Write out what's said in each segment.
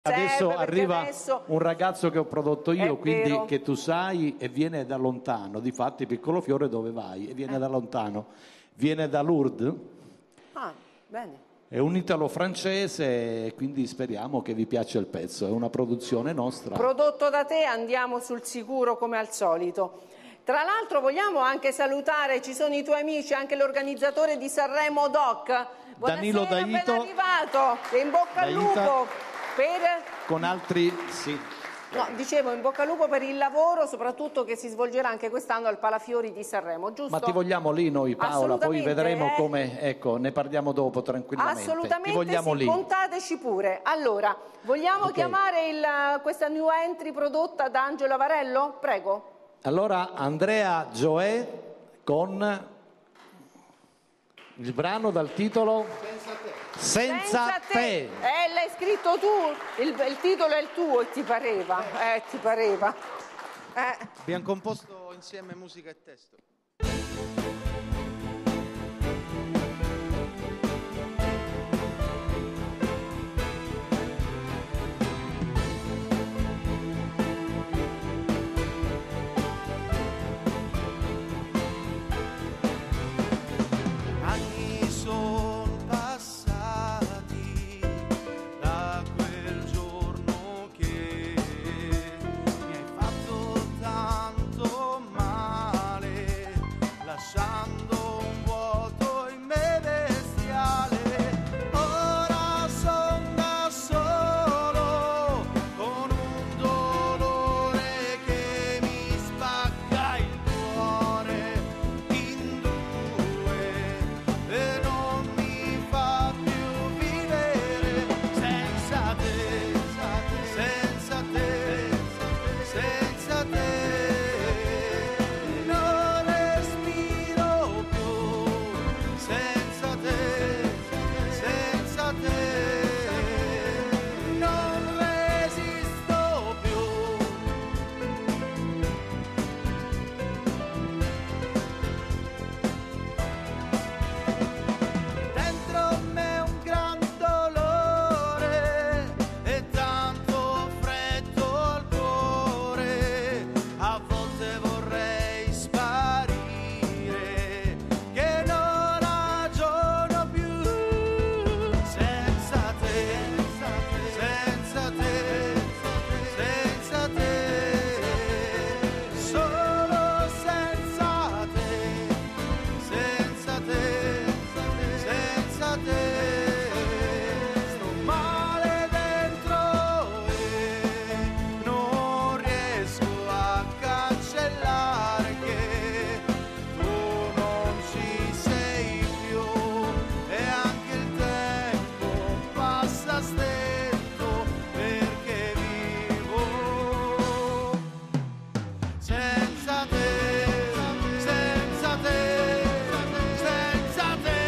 Adesso arriva adesso... un ragazzo che ho prodotto io, quindi vero. che tu sai, e viene da lontano. Difatti, Piccolo Fiore dove vai? E viene da lontano. Viene da Lourdes. Ah, bene. È un italo-francese, quindi speriamo che vi piaccia il pezzo. È una produzione nostra. Prodotto da te, andiamo sul sicuro come al solito. Tra l'altro vogliamo anche salutare, ci sono i tuoi amici, anche l'organizzatore di Sanremo Doc. Danilo Buonasera, Daito. ben arrivato. E in bocca al Daita. lupo per... Con altri, sì. No, dicevo in bocca al lupo per il lavoro, soprattutto che si svolgerà anche quest'anno al Palafiori di Sanremo, giusto? Ma ti vogliamo lì noi, Paola, poi vedremo come, ecco, ne parliamo dopo tranquillamente. Assolutamente ti vogliamo sì, lì. contateci pure. Allora, vogliamo chiamare questa new entry prodotta da Angelo Avarello? Prego. Allora, Andrea Gioè con il brano dal titolo Senza te. L'hai scritto tu, il titolo è il tuo, ti pareva, ti pareva. Abbiamo composto insieme musica e testo. Anni son passati da quel giorno che mi hai fatto tanto male, lasciando un vuoto in me bestiale. Ora son da solo con un dolore che mi spacca il cuore in due e non mi fa più vivere senza te, senza te, senza te. Non respiro più senza te, senza te. Non resisto più. Dentro me un gran dolore e tanto freddo al cuore. A volte vorrei sparire, che non ragiono più senza te, senza te, senza te. Solo senza te, senza te, senza te. Sto male dentro e non riesco a cancellare che tu non ci sei più e anche il tempo passa stento perché vivo senza te, senza te, senza te.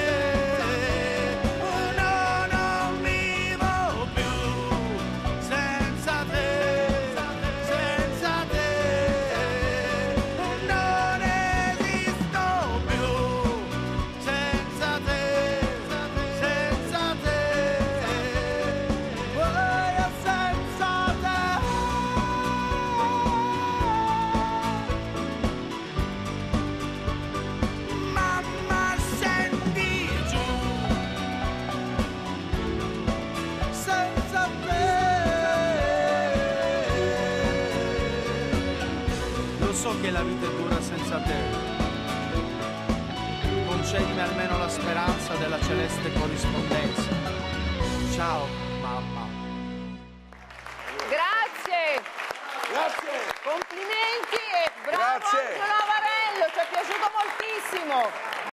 No, non vivo più senza te, senza te. Non esisto più senza te, senza te. Voglio senza te. Mamma, scendi giù senza te. Lo so che la vita è dura senza te. Concedimi almeno la speranza della celeste corrispondenza. Ciao, mamma. Grazie. Complimenti e bravo Angelo Avarello, ci è piaciuto moltissimo.